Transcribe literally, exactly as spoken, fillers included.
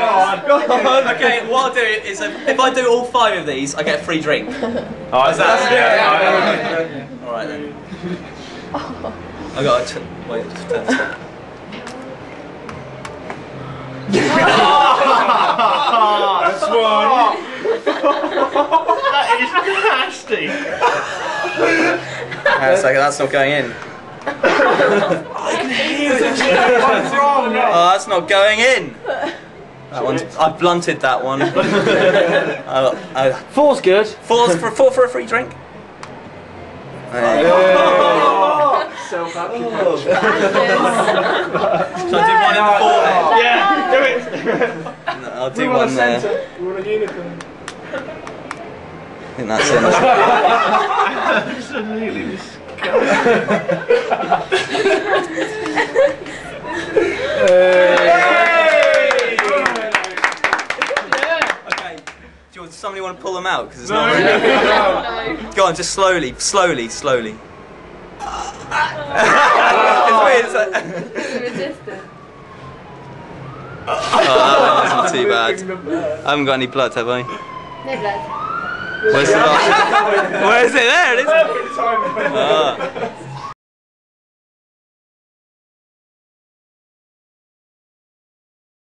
Go on. Okay, what I'll do is uh, if I do all five of these, I get a free drink. Oh, is that? Yeah. Alright then. I got to wait. Just turn this on. That's one. That is nasty. Hang on a second, that's not going in. I can hear it. What's wrong? Oh, that's not going in. That one's. I blunted that one. uh, uh, Four's good. Four's for four for a free drink. Hey. Self-occupied. Shall I do one in the four then? Yeah, do it. No, I'll do one there. We want a unicorn. I think that's in. Absolutely disgusting. Okay. Do you want somebody want to pull them out? Because it's No. not really. No. Go on, just slowly, slowly, slowly. It's weird. It's like Resistant. oh, that one wasn't too bad. I haven't got any blood, have I? No blood. Where's the last? Where is it? There it is. Ah.